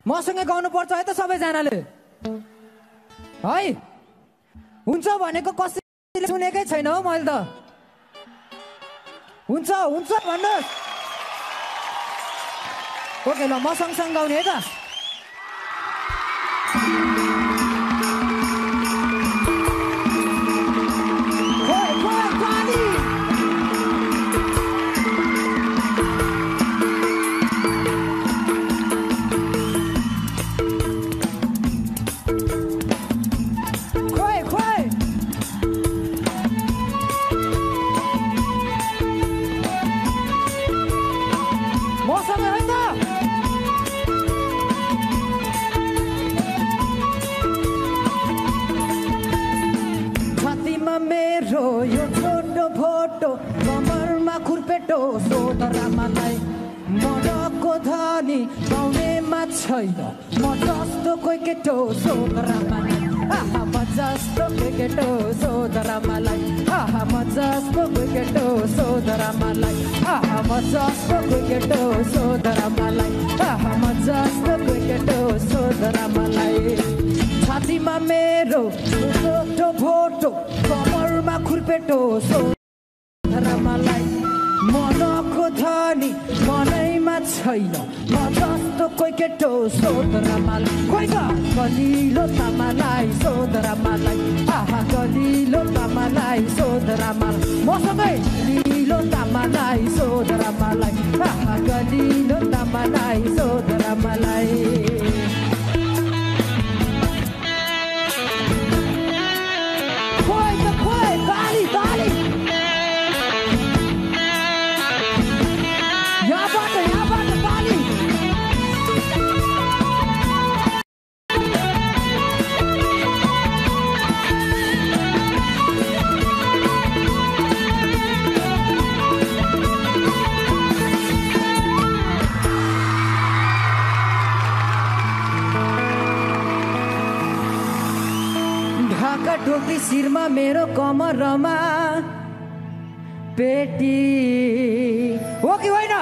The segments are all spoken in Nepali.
मसँगै गाउनु पर्छ है त सबैजनाले है हुन्छ भनेको कसैले सुनेकै छैन हो मैले त हुन्छ हुन्छ भन्नुहोस् ओके ल म सँगसँगै गाउने है त यो छोटो फोटो कमरमा खुर्पेटो सोदरामालाई मनको धनी पाउनेमा छैन म जस्तो कोही केटो सोदरामालाई आहा म जस्तो कोही केटो सोदरामालाई आहा म जस्तो कोही केटो सोदरामालाई आहा म जस्तो कोही केटो सोदरामालाई आहा म जस्तो कोही केटो सोदरामालाई छातीमा मेरो छोटो फोटो कमरमा खुर्पेटो सोदरामालाई मनको धनी मनैमा छैन म जस्तो कोही केटो सोदरामालाई कोही त कलिलो तामालाई सोदरामालाई आहा कलिलो तामालाई सोदरामालाई मसँगै कलिलो तामालाई सोदरामालाई आहा कलिलो तामालाई सोदरामालाई टोपी शिरमा मेरो कमरमा पेटी हो कि होइन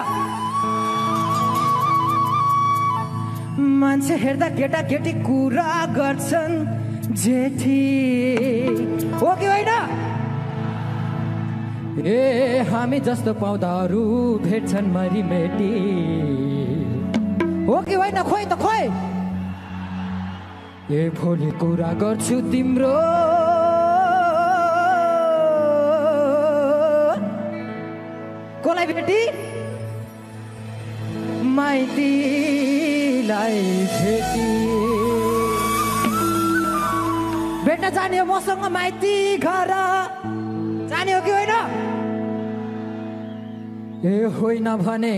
मान्छे हेर्दा केटा केटी कुरा गर्छन् जेठी हो कि होइन ए हामी जस्तो पाउँदाहरू भेट्छन् मरिमेटी हो कि होइन खोइ त खोइ ए भोलि कुरा गर्छु तिम्रो कोलाई भेटी माइतीलाई भेटी भेट्न जाने हो मसँग माइती घर जाने हो कि होइन ए होइन भने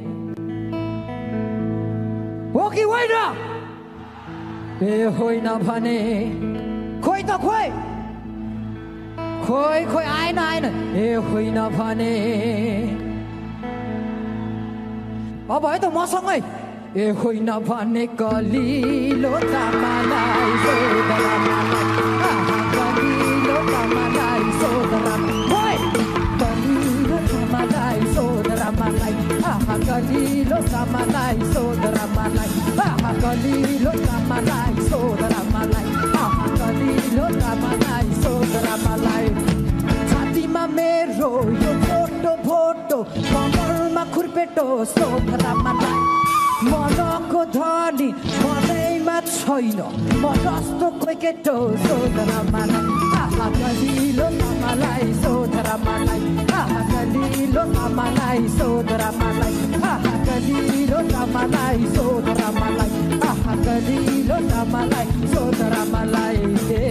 हो कि होइन ए होइन भने खोइ त खोइ खोइ खोइ आएन आएन ए होइन भने अब है त मसँगै ए होइन भने कलिलो तामालाई सोदरामालाई आहा कलिलो तामालाई सोदरामालाई कलिलो तामालाई सोदरामालाई आहा कलिलो तामालाई सोदरामालाई आहा कलिलो तामालाई सोदरामालाई आहा कलिलो तामालाई सोदरामालाई छातीमा मेरो यो छोटो फोटो कमरमा खुर्पेटो सोदरामालाई मनको धनी मनैमा छैन म जस्तो कोही केटो सोदरामालाई आहा कलिलो तामालाई सोदरामालाई आहा कलिलो तामालाई सोदरामालाई आहा कलिलो तामालाई सोदरामालाई आहा कलिलो तामालाई सोदरामालाई